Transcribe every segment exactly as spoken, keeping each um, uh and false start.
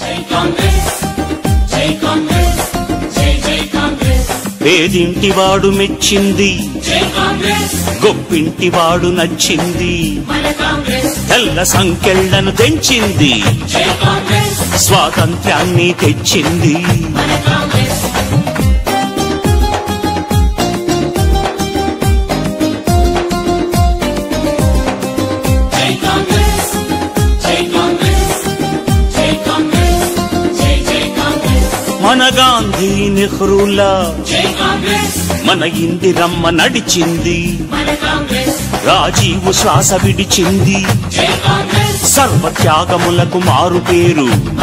పేదింటివాడు మెచ్చింది, గొప్పింటివాడు నచ్చింది, తెల్ల సంకెళ్లను తెంచింది, స్వాతంత్ర్యాన్ని తెచ్చింది. మన గాంధీ నెహ్రూలా మన ఇందిరమ్మ నడిచింది, రాజీవు శ్వాస విడిచింది, సర్వత్యాగములకు మారు పేరు.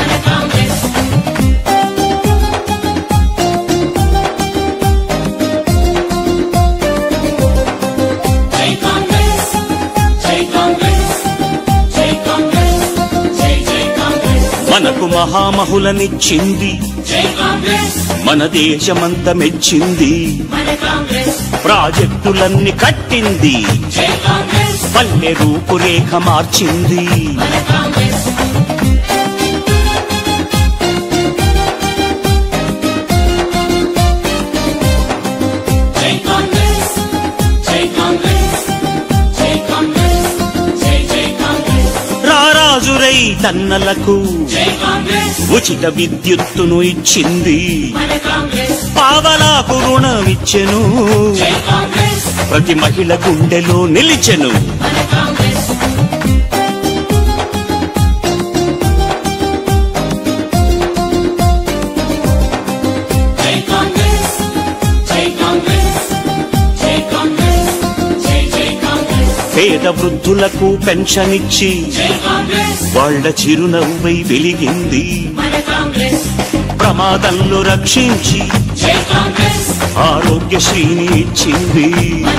మనకు మహామహులనిచ్చింది, మన దేశమంతా మెచ్చింది, ప్రాజెక్టులన్నీ కట్టింది, పల్లె రూపురేఖ మార్చింది. రారాజురై తన్నలకు ఉచిత విద్యుత్తును ఇచ్చింది, పావలాకు రుణమిచ్చెను, ప్రతి మహిళ గుండెలో నిలిచెను. పేద వృద్ధులకు పెన్షన్ ఇచ్చి వాళ్ళ చిరునవ్వై వెలిగింది, ప్రమాదంలో రక్షించి ఆరోగ్యశ్రీని ఇచ్చింది.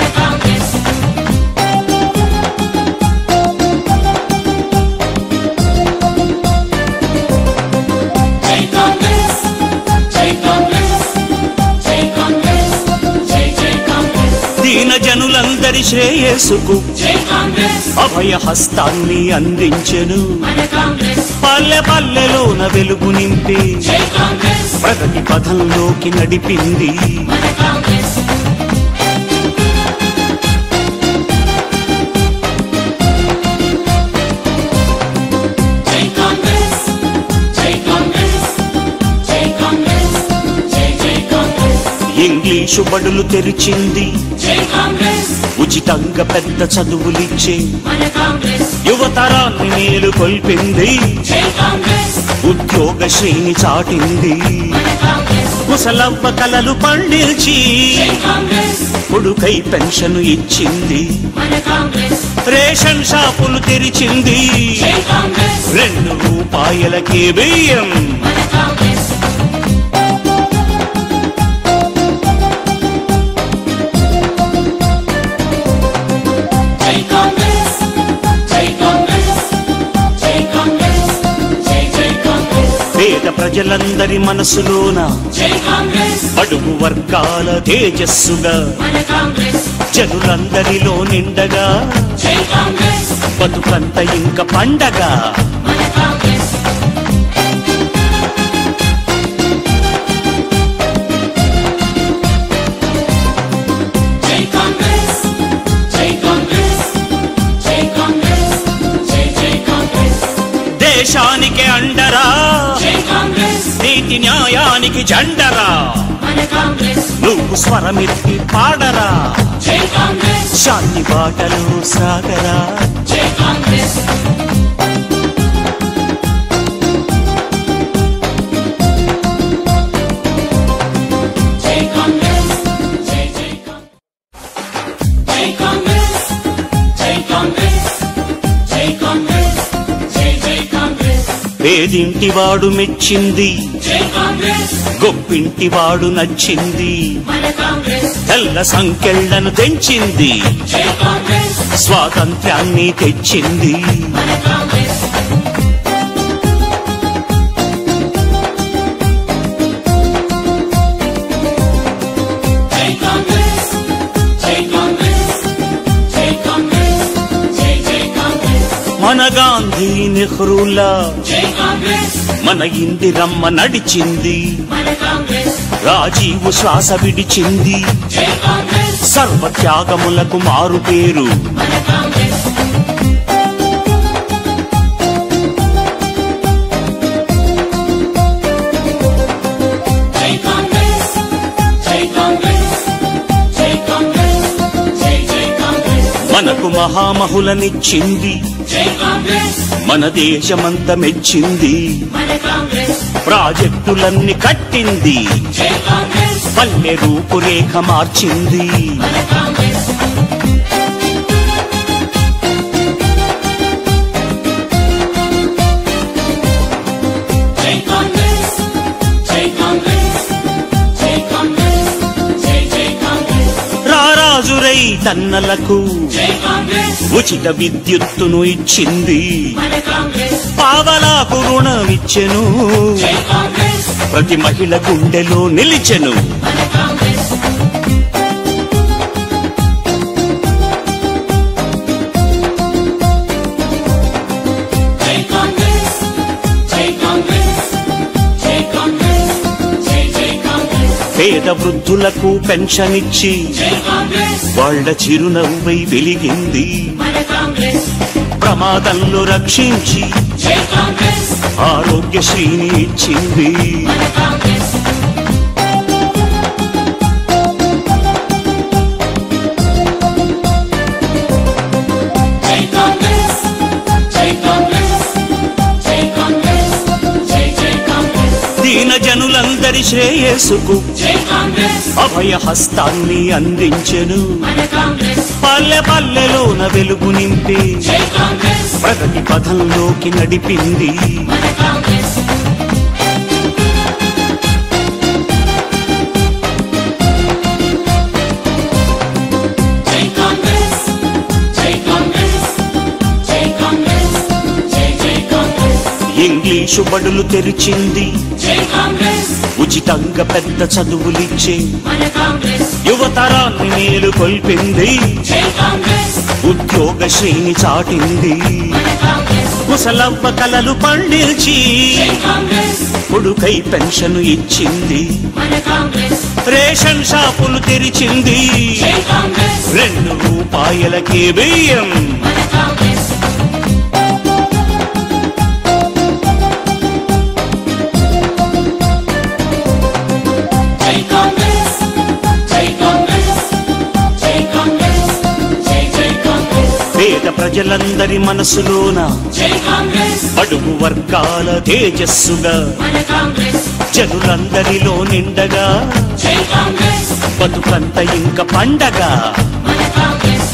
దీన జనులందరి శ్రేయస్సుకు అభయ హస్తాన్ని అందించెను, పల్లె పల్లెలోన వెలుగు నింపి ప్రగతి పథంలోకి నడిపింది. ఇంగ్లీషు బడులు తెరిచింది, ఉచితంగా పెద్ద చదువులిచ్చే యువతరాన్ని మేలు కొల్పింది, ఉద్యోగ శ్రేణి చాటింది, ముసలవ్వ కలలు పండించి కొడుకై పెన్షన్ ఇచ్చింది, రేషన్ షాపులు తెరిచింది, రెండు రూపాయలకే బియ్యం. పేద ప్రజలందరి మనసులోన అడుగు వర్గాల తేజస్సుగా జనులందరిలో నిండగా బతుకంత ఇంక పండగ. దేశానికి అండరా, నీతి న్యాయానికి జెండరా, నువ్వు స్వరమెత్తి పాడరా, శాంతి బాటలో సాగరా. పేదింటివాడు మెచ్చింది, గొప్పింటివాడు నచ్చింది, తెల్ల సంకెళ్లను తెంచింది, స్వాతంత్ర్యాన్ని తెచ్చింది. మన గాంధీ నెహ్రూలా మన ఇందిరమ్మ నడిచింది, మన కాంగ్రెస్ రాజీవు శ్వాస విడిచింది, జై కాంగ్రెస్ సర్వ త్యాగములకు మారు పేరు మన కాంగ్రెస్ జై కాంగ్రెస్ జై కాంగ్రెస్ జై కాంగ్రెస్ జై జై కాంగ్రెస్ మనకు మహామహులనిచ్చింది, జై కాంగ్రెస్ మన దేశమంత మెచ్చింది, మన కాంగ్రెస్ ప్రాజెక్టులన్నీ కట్టింది, జై కాంగ్రెస్ పల్లె రూపురేఖ మార్చింది. మన కాంగ్రెస్ జై కాంగ్రెస్ జై కాంగ్రెస్ జై కాంగ్రెస్ జై జై కాంగ్రెస్ రారాజురై తన్నలకు జై కాంగ్రెస్ ఉచిత విద్యుత్తును ఇచ్చింది, మన కాంగ్రెస్ పావలాకు రుణమిచ్చెను, జై కాంగ్రెస్ ప్రతి మహిళ గుండెలో నిలిచెను. మన కాంగ్రెస్ జై కాంగ్రెస్ జై కాంగ్రెస్ జై కాంగ్రెస్ జై జై కాంగ్రెస్ పేద వృద్ధులకు పెన్షన్ ఇచ్చి జై కాంగ్రెస్ వాళ్ళ చిరునవ్వై వెలిగింది, మన కాంగ్రెస్ ప్రమాదంలో రక్షించి జై కాంగ్రెస్ ఆరోగ్యశ్రీని ఇచ్చింది. మన కాంగ్రెస్ జై కాంగ్రెస్ జై కాంగ్రెస్ జై కాంగ్రెస్ జై జై కాంగ్రెస్ దీన జనులందరి శ్రేయస్సుకు జై కాంగ్రెస్ అభయ హస్తాన్ని అందించెను, మన కాంగ్రెస్ పల్లె పల్లెలోన వెలుగు నింపి జై కాంగ్రెస్ ప్రగతి పథంలోకి నడిపింది. మన కాంగ్రెస్ జై కాంగ్రెస్ జై కాంగ్రెస్ జై కాంగ్రెస్ జై జై కాంగ్రెస్ ఇంగ్లీషు బడులు తెరిచింది, జై కాంగ్రెస్ ఉచితంగా పెద్ద చదువులిచ్చే మన కాంగ్రెస్ యువతరాన్ని మేలు కొల్పింది, జై కాంగ్రెస్ ఉద్యోగ శ్రేణి చాటింది, మన కాంగ్రెస్ ముసలవ్వ కలలు పండించి జై కాంగ్రెస్ కొడుకై పెన్షన్ ఇచ్చింది, మన కాంగ్రెస్ రేషన్ షాపులు తెరిచింది, జై కాంగ్రెస్ రెండు రూపాయలకే బియ్యం. మన కాంగ్రెస్ జై కాంగ్రెస్ జై కాంగ్రెస్ జై కాంగ్రెస్ జై జై కాంగ్రెస్ పేద ప్రజలందరి మనసులోన జై కాంగ్రెస్ అడుగు వర్గాల తేజస్సుగా మన కాంగ్రెస్ జనులందరిలో నిండగా జై కాంగ్రెస్ బతుకంత ఇంక పండగ. మన కాంగ్రెస్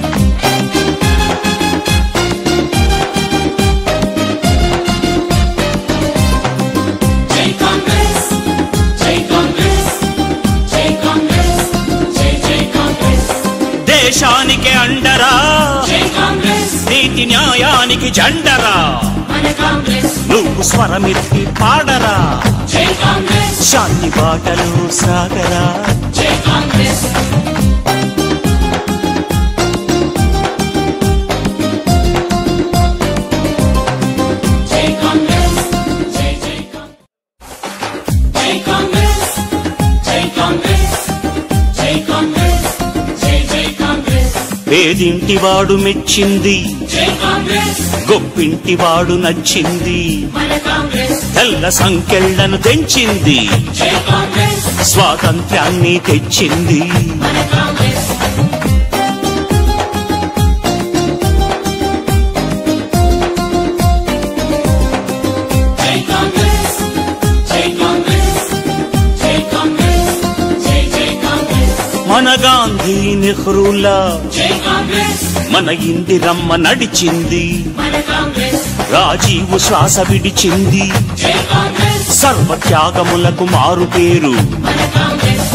జై కాంగ్రెస్ జై కాంగ్రెస్ జై కాంగ్రెస్ జై జై కాంగ్రెస్ దేశానికి అండరా, జై కాంగ్రెస్ నీతి న్యాయానికి జెండరా, మన కాంగ్రెస్ నువ్వు స్వరమెత్తి పాడరా, జై కాంగ్రెస్ శాంతి బాటలో సాగరా. జై కాంగ్రెస్ జై కాంగ్రెస్ జై జై జై కాంగ్రెస్ జై కాంగ్రెస్ జై కాంగ్రెస్ జై జై కాంగ్రెస్ పేదింటివాడు మెచ్చింది, జై కాంగ్రెస్ గొప్పింటివాడు నచ్చింది, మన కాంగ్రెస్ తెల్ల సంకెళ్లను తెంచింది, జై కాంగ్రెస్ స్వాతంత్ర్యాన్ని తెచ్చింది. మన కాంగ్రెస్ జై కాంగ్రెస్ జై కాంగ్రెస్ జై కాంగ్రెస్ జై జై కాంగ్రెస్ మన గాంధీ నెహ్రూలా జై కాంగ్రెస్ మన ఇందిరమ్మ నడిచింది, మన కాంగ్రెస్ రాజీవు శ్వాస విడిచింది, జై కాంగ్రెస్ సర్వ త్యాగములకు మారు పేరు మన కాంగ్రెస్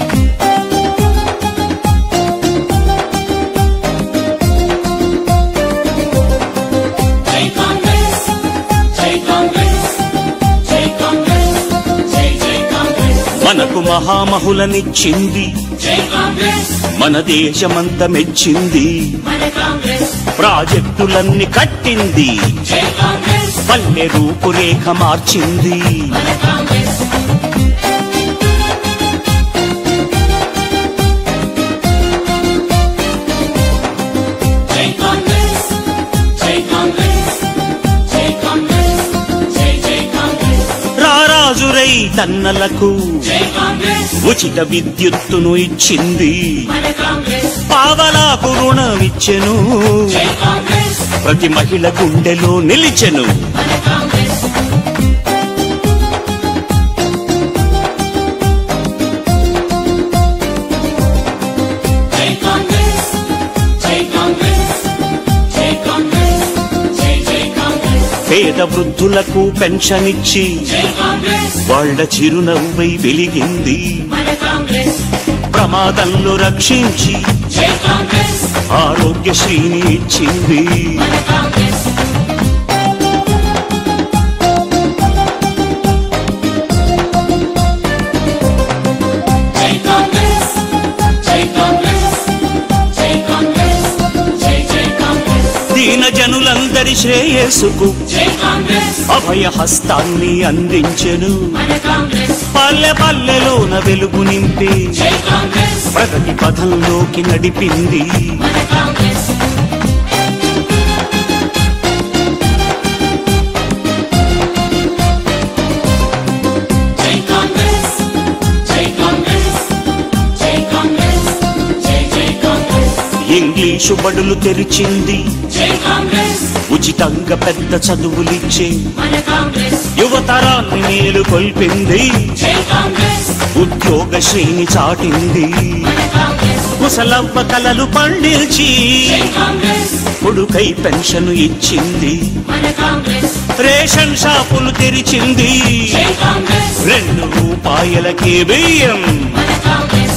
జై కాంగ్రెస్ జై కాంగ్రెస్ జై కాంగ్రెస్ జై జై కాంగ్రెస్ మనకు మహామహులనిచ్చింది, జై కాంగ్రెస్ మన దేశమంత మెచ్చింది, మన కాంగ్రెస్ ప్రాజెక్టులన్నీ కట్టింది, జై కాంగ్రెస్ పల్లె రూపురేఖ మార్చింది. మన కాంగ్రెస్ జై కాంగ్రెస్ జై కాంగ్రెస్ జై కాంగ్రెస్ జై జై కాంగ్రెస్ రారాజురై తన్నలకు జై కాంగ్రెస్ ఉచిత విద్యుత్తును ఇచ్చింది. మన కాంగ్రెస్ పావలాకు రుణమిచ్చెను. జై కాంగ్రెస్ ప్రతి మహిళ గుండెలో నిలిచెను. మన కాంగ్రెస్ జై కాంగ్రెస్ జై కాంగ్రెస్ జై కాంగ్రెస్ జై జై కాంగ్రెస్ పేద వృద్ధులకు పెన్షన్ ఇచ్చి జై కాంగ్రెస్ వాళ్ళ చిరునవ్వై వెలిగింది. మన కాంగ్రెస్ ప్రమాదంలో రక్షించి జై కాంగ్రెస్ ఆరోగ్యశ్రీని ఇచ్చింది. మన కాంగ్రెస్ జై కాంగ్రెస్ జై కాంగ్రెస్ జై కాంగ్రెస్ జై జై కాంగ్రెస్ దీన జనులందరి శ్రేయస్సుకు జై కాంగ్రెస్ అభయ హస్తాన్ని అందించెను. మన కాంగ్రెస్ పల్లె పల్లెలోన వెలుగు నింపి జై కాంగ్రెస్ ప్రగతి పథంలోకి నడిపింది. మన కాంగ్రెస్ జై కాంగ్రెస్ జై కాంగ్రెస్ జై కాంగ్రెస్ జై జై కాంగ్రెస్ ఇంగ్లీషు బడులు తెరిచింది. జై కాంగ్రెస్ ఉచితంగా పెద్ద చదువులిచ్చే మన కాంగ్రెస్ యువతరాన్ని మేలు కొల్పింది. జై కాంగ్రెస్ ఉద్యోగ శ్రేణి చాటింది. మన కాంగ్రెస్ ముసలవ్వ కలలు పండించి జై కాంగ్రెస్ కొడుకై పెన్షన్ ఇచ్చింది. మన కాంగ్రెస్ రేషన్ షాపులు తెరిచింది. జై కాంగ్రెస్ రెండు రూపాయలకే బియ్యం. మన కాంగ్రెస్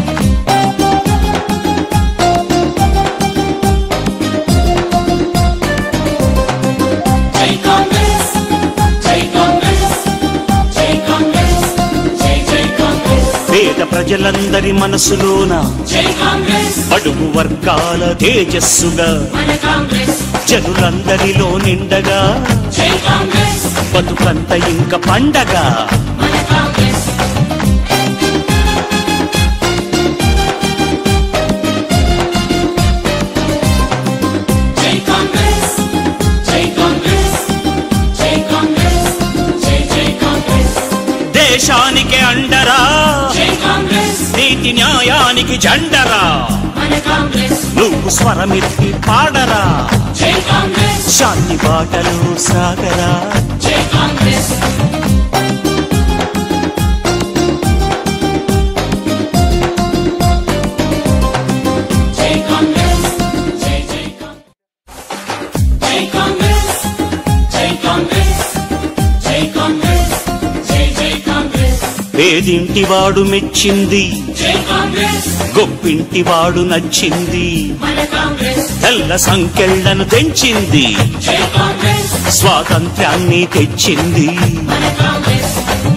జై కాంగ్రెస్ జై కాంగ్రెస్ జై కాంగ్రెస్ జై జై కాంగ్రెస్ పేద ప్రజలందరి మనసులోన జై కాంగ్రెస్ అడుగు వర్గాల తేజస్సుగా మన కాంగ్రెస్ జనులందరిలో నిండగా జై కాంగ్రెస్ బతుకంత ఇంక పండగ. మన కాంగ్రెస్ జై కాంగ్రెస్ జై కాంగ్రెస్ జై కాంగ్రెస్ జై జై కాంగ్రెస్ దేశానికి అండరా జై కాంగ్రెస్ నీతి న్యాయానికి జెండరా. మన కాంగ్రెస్ నువ్వు స్వరమెత్తి పాడరా. జై కాంగ్రెస్ శాంతి బాటలో సాగరా. జై కాంగ్రెస్ జై కాంగ్రెస్ జై జై జై కాంగ్రెస్ జై కాంగ్రెస్ జై కాంగ్రెస్ జై జై కాంగ్రెస్ పేదింటివాడు మెచ్చింది. జై కాంగ్రెస్ గొప్పింటివాడు నచ్చింది. మన కాంగ్రెస్ తెల్ల సంకెళ్లను తెంచింది. జై కాంగ్రెస్ స్వాతంత్ర్యాన్ని తెచ్చింది. మన కాంగ్రెస్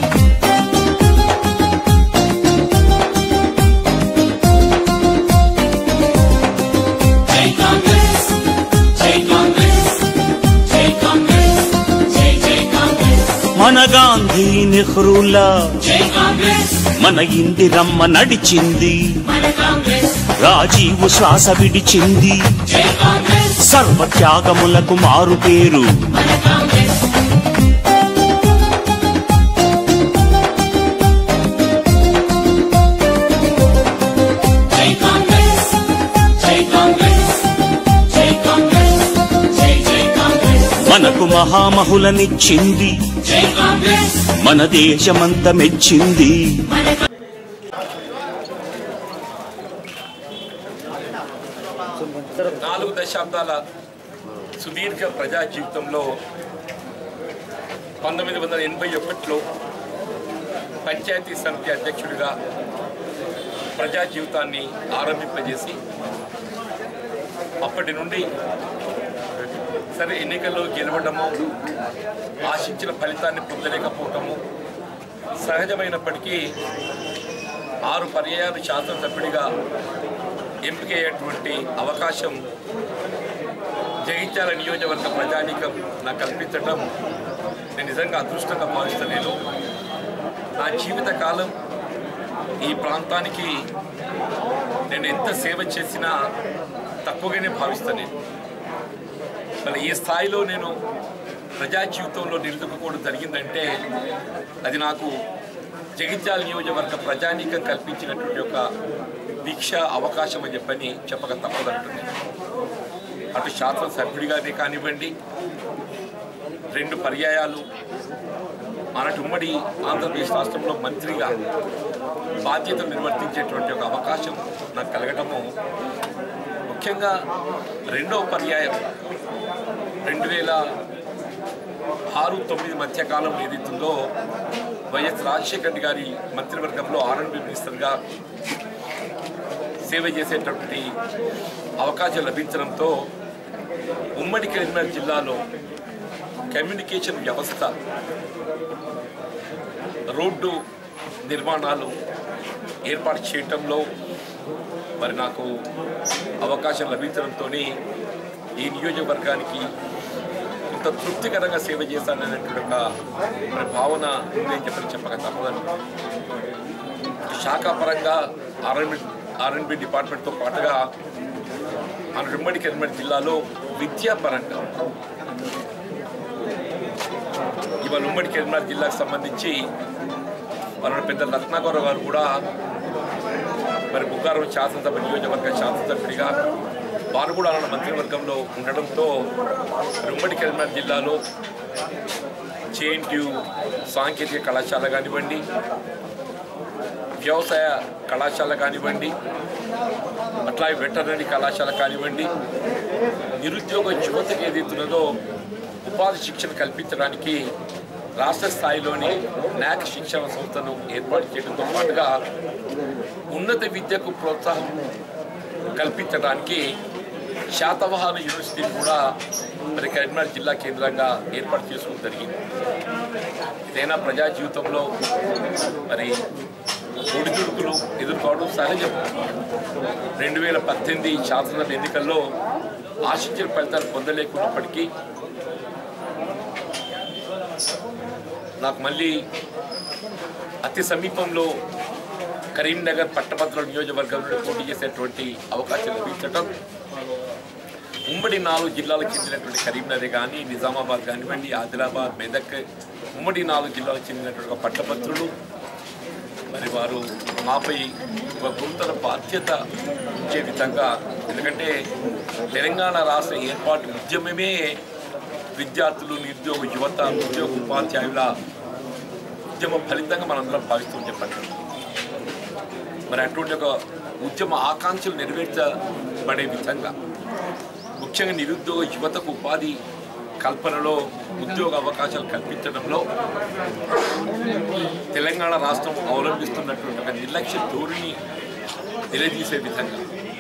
జై కాంగ్రెస్ జై కాంగ్రెస్ జై కాంగ్రెస్ జై జై కాంగ్రెస్ మన గాంధీ నెహ్రూలా జై కాంగ్రెస్ మన ఇందిరమ్మ నడిచింది. మన కాంగ్రెస్ రాజీవు శ్వాస విడిచింది. జై కాంగ్రెస్ సర్వ త్యాగములకు మారు పేరు. మన కాంగ్రెస్ జై కాంగ్రెస్ జై కాంగ్రెస్ జై కాంగ్రెస్ జై జై కాంగ్రెస్ మనకు మహామహులనిచ్చింది. జై కాంగ్రెస్ మన దేశమంత మెచ్చింది. మన నాలుగు దశాబ్దాల సుదీర్ఘ ప్రజా జీవితంలో పంతొమ్మిది వందల ఎనభై ఒకటిలో పంచాయతీ సమితి అధ్యక్షుడిగా ప్రజా జీవితాన్ని ఆరంభింపజేసి అప్పటి నుండి సరే ఎన్నికల్లో గెలవడము, ఆశించిన ఫలితాన్ని పొందలేకపోవటము సహజమైనప్పటికీ ఆరు పర్యాయాలు శాసనసభ్యుడిగా ఎంపికయ్యేటువంటి అవకాశం జగిత్యాల నియోజకవర్గ ప్రజానీకం నాకు కల్పించడం నేను నిజంగా అదృష్టంగా భావిస్తాను. నేను నా జీవిత కాలం ఈ ప్రాంతానికి నేను ఎంత సేవ చేసినా తక్కువగానే భావిస్తాను. నేను మరి ఈ స్థాయిలో నేను ప్రజా జీవితంలో నిలదొక్కుకోవడం జరిగిందంటే అది నాకు జగిత్యాల నియోజకవర్గ ప్రజానీకం కల్పించినటువంటి ఒక దీక్ష అవకాశం అని చెప్పని చెప్పక తప్పదంటుంది. అటు శాసనసభ్యుడిగానే కానివ్వండి, రెండు పర్యాయాలు మనటి ఉమ్మడి ఆంధ్రప్రదేశ్ రాష్ట్రంలో మంత్రిగా బాధ్యతలు నిర్వర్తించేటువంటి ఒక అవకాశం నాకు కలగటము, ముఖ్యంగా రెండవ పర్యాయం రెండు వేల ఆరు తొమ్మిది మధ్యకాలం ఏదైతుందో వైఎస్ రాజశేఖర రెడ్డి గారి మంత్రివర్గంలో ఆర్ఎండ్బి మినిస్టర్గా సేవ చేసేటటువంటి అవకాశం లభించడంతో ఉమ్మడి కరీంనగర్ జిల్లాలో కమ్యూనికేషన్ వ్యవస్థ, రోడ్డు నిర్మాణాలు ఏర్పాటు చేయటంలో మరి నాకు అవకాశం లభించడంతో ఈ నియోజకవర్గానికి ఇంత తృప్తికరంగా సేవ చేశాననేటువంటి ఒక మరి భావన ఉందని చెప్పని చెప్పక తప్పదని. శాఖాపరంగా ఆర్ఎండ్బి ఆర్ఎండ్బి డిపార్ట్మెంట్తో పాటుగా మన ఉమ్మడి కరీంనగర్ జిల్లాలో విద్యాపరంగా ఇవాళ ఉమ్మడి కరీంనగర్ జిల్లాకు సంబంధించి మన పెద్ద రత్నాకరరావు గారు కూడా మరి బుక్కారం శాసనసభ నియోజకవర్గ శాసనసభ్యుడిగా వారు కూడా మన మంత్రివర్గంలో ఉండడంతో ఉమ్మడి కరీంనగర్ జిల్లాలో జేఎన్టీయూ సాంకేతిక కళాశాల కానివ్వండి, వ్యవసాయ కళాశాల కానివ్వండి, అట్లాగే వెటర్నరీ కళాశాల కానివ్వండి, నిరుద్యోగ యువతకు ఏదైతున్నదో ఉపాధి శిక్షణ కల్పించడానికి రాష్ట్ర స్థాయిలోని న్యాక్ శిక్షణ సంస్థను ఏర్పాటు చేయడంతో పాటుగా ఉన్నత విద్యకు ప్రోత్సాహం కల్పించడానికి శాతవాహన యూనివర్సిటీని కూడా మరి కరీంనగర్ జిల్లా కేంద్రంగా ఏర్పాటు చేసుకోవడం జరిగింది. ఏదైనా ప్రజా జీవితంలో మరి ఒడిదుడుకులు ఎదుర్కోవడం సహజం. రెండు వేల పద్దెనిమిది శాసనసభ ఎన్నికల్లో ఆశించిన ఫలితాలు పొందలేకున్నప్పటికీ నాకు మళ్ళీ అతి సమీపంలో కరీంనగర్ పట్టభద్రుల నియోజకవర్గంలో పోటీ చేసేటువంటి అవకాశం లభించడం, ఉమ్మడి నాలుగు జిల్లాలకు చెందినటువంటి కరీంనగర్ కానీ, నిజామాబాద్ కానివ్వండి, ఆదిలాబాద్, మెదక్, ఉమ్మడి నాలుగు జిల్లాలకు చెందినటువంటి పట్టభద్రులు మరి వారు మాపై ఒక గురుతర బాధ్యత ఇచ్చే విధంగా, ఎందుకంటే తెలంగాణ రాష్ట్ర ఏర్పాటు ఉద్యమమే విద్యార్థులు, నిరుద్యోగ యువత, ఉద్యోగ ఉపాధ్యాయుల ఉద్యమ ఫలితంగా మనందరం భావిస్తూ చెప్పండి. మరి అటువంటి ఒక ఉద్యమ ఆకాంక్షలు నెరవేర్చబడే విధంగా ముఖ్యంగా నిరుద్యోగ యువతకు ఉపాధి కల్పనలో, ఉద్యోగ అవకాశాలు కల్పించడంలో తెలంగాణ రాష్ట్రం అవలంబిస్తున్నటువంటి ఒక నిర్లక్ష్య ధోరణి నిలదీసే విధంగా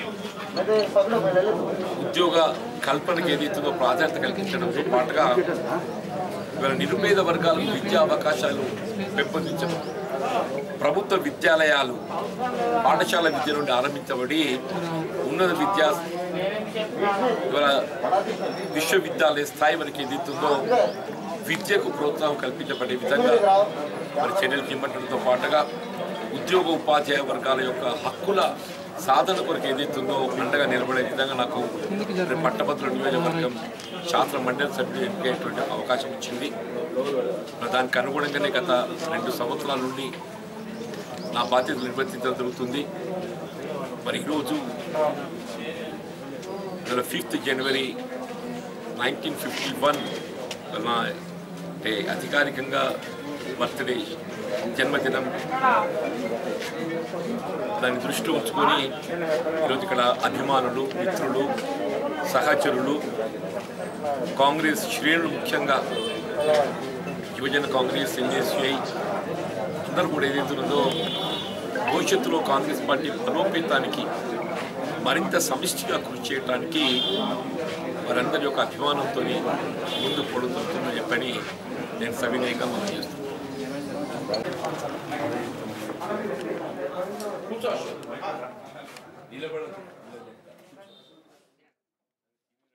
ఉద్యోగ కల్పనకు ఏదైతుందో ప్రాధాన్యత కల్పించడంతో పాటుగా ఇవాళ నిరుపేద వర్గాలకు విద్యా అవకాశాలు పెంపొందించడం, ప్రభుత్వ విద్యాలయాలు పాఠశాల విద్య నుండి ఆరంభించబడి ఉన్నత విద్యా ఇవాళ విశ్వవిద్యాలయ స్థాయి వరకు ఏదైతుందో విద్యకు ప్రోత్సాహం కల్పించబడే విధంగా మరి చర్యలు చేపట్టడంతో పాటుగా ఉద్యోగ ఉపాధ్యాయ వర్గాల యొక్క హక్కుల సాధన కొరకు ఏదైతుందో అండగా నిలబడే విధంగా నాకు పట్టభద్రుల నియోజకవర్గం శాసన మండలి సభ్యులు ఎన్నికయ్యేటువంటి అవకాశం ఇచ్చింది. దానికి అనుగుణంగానే గత రెండు సంవత్సరాల నుండి నా బాధ్యతలు నిర్వర్తించడం జరుగుతుంది. మరి ఈరోజు fifth January nineteen fifty one నా అంటే అధికారికంగా బర్త్డే జన్మదినం, దాన్ని దృష్టిలో ఉంచుకొని ఈరోజు ఇక్కడ అభిమానులు, మిత్రులు, సహచరులు, కాంగ్రెస్ శ్రేణులు, ముఖ్యంగా యువజన కాంగ్రెస్, ఎన్ఎస్యుఐ అందరూ కూడా ఏదైతున్నదో భవిష్యత్తులో కాంగ్రెస్ పార్టీ బలోపేతానికి మరింత సమిష్టిగా కృషి చేయడానికి వారందరి యొక్క అభిమానంతో ముందు పొడుతుందని చెప్పని నేను సవినయంగా మనం చేస్తున్నాను. నిలబడ